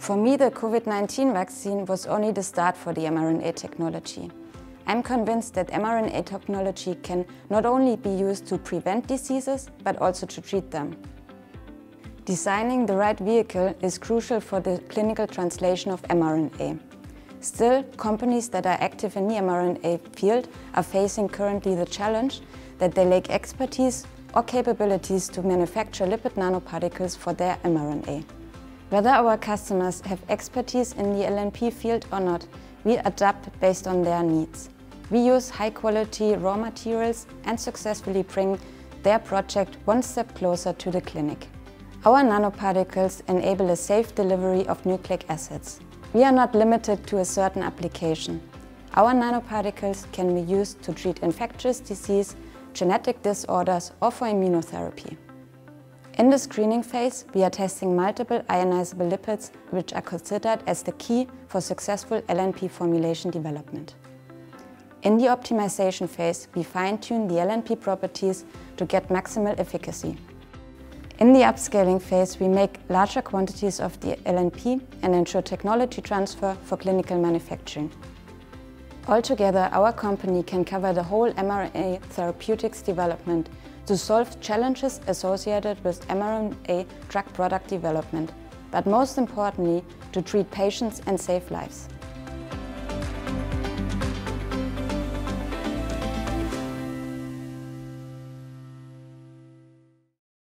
For me, the COVID-19 vaccine was only the start for the mRNA technology. I'm convinced that mRNA technology can not only be used to prevent diseases, but also to treat them. Designing the right vehicle is crucial for the clinical translation of mRNA. Still, companies that are active in the mRNA field are facing currently the challenge that they lack expertise or capabilities to manufacture lipid nanoparticles for their mRNA. Whether our customers have expertise in the LNP field or not, we adapt based on their needs. We use high-quality raw materials and successfully bring their project one step closer to the clinic. Our nanoparticles enable a safe delivery of nucleic acids. We are not limited to a certain application. Our nanoparticles can be used to treat infectious disease, genetic disorders, or for immunotherapy. In the screening phase, we are testing multiple ionizable lipids, which are considered as the key for successful LNP formulation development. In the optimization phase, we fine-tune the LNP properties to get maximal efficacy. In the upscaling phase, we make larger quantities of the LNP and ensure technology transfer for clinical manufacturing. Altogether, our company can cover the whole mRNA therapeutics development to solve challenges associated with mRNA drug product development, but most importantly, to treat patients and save lives.